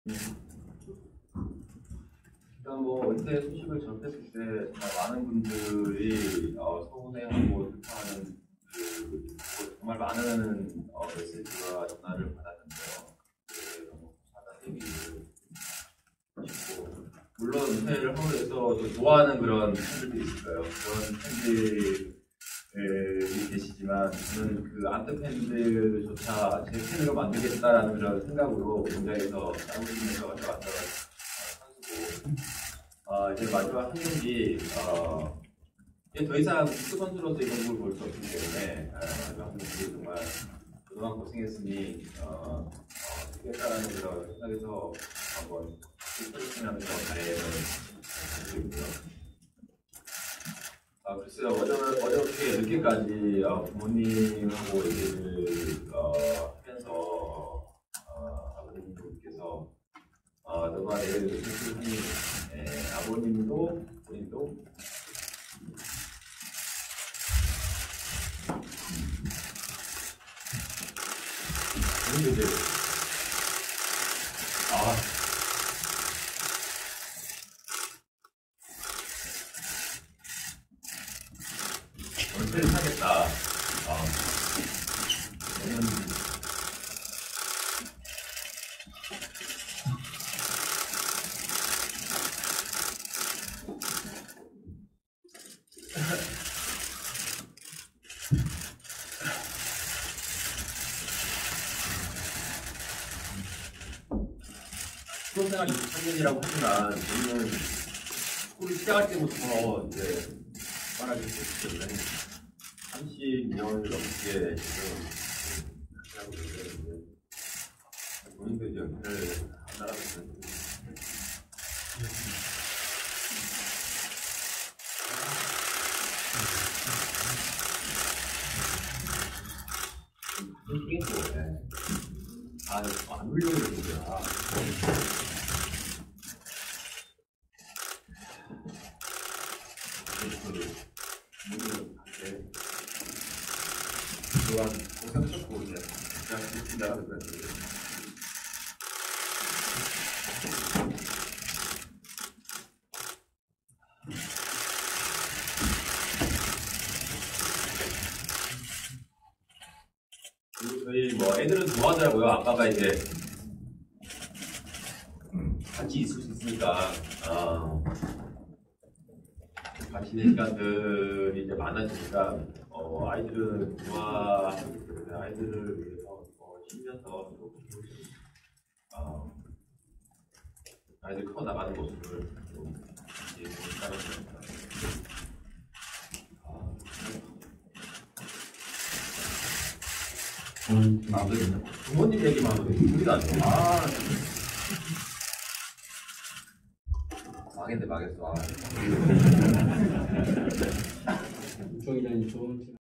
일단 뭐 은퇴 소식을 접했을 때 정말 많은 분들이 서운해하고 슬퍼하는 정말 많은 메시지와 전화를 받았는데요. 너무 받아들이기를 싶고, 물론 은퇴를 하고 해서 또 좋아하는 그런 팬들도 있을 거예요. 그런 팬들이 계시지만 저는 그 안트 팬들조차 제 팬으로 만들겠다라는 그런 생각으로 공장에서 싸우면서 왔다 선수고, 이제 마지막 한 경기 이제 더 이상 축구 선수로서 이런 걸 볼 수 없기 때문에 마지막 한 경기 정말 그동안 고생했으니 되겠다라는 그런 생각에서 한번 스포츠하면서 잘해는 드리고요. 글쎄요, 어저께 늦게까지 부모님하고 얘기를 하면서 아버님께서 너가 내일 무슨 아버님도 본인도 이제 은퇴를 하겠다. 축구 생활이 23년이라고 하지만 저는 축구를 시작할 때부터 이제 말하기 했기 때문에 30년을 넘게 지금 하고 있는데 본인도 이제 은퇴를 한다라고 했는데 안 울려고 그러는 거야. 그동안 고생하셨고 이제 그냥 진짜 그랬는데 그리고 저희 뭐 애들은 좋아하더라고요. 아빠가 이제 같이 있을 수 있으니까 같이 있는 시간들이 이제 많아지니까 아이들은 좋아하기 때문에 아이들을 위해서 쉬면서 아이들 커 나가는 모습을 좀 따라갑니다. 부모님 얘기만 하면 우리가 안 돼. 망했네, 망했어. 우정이라니 좋은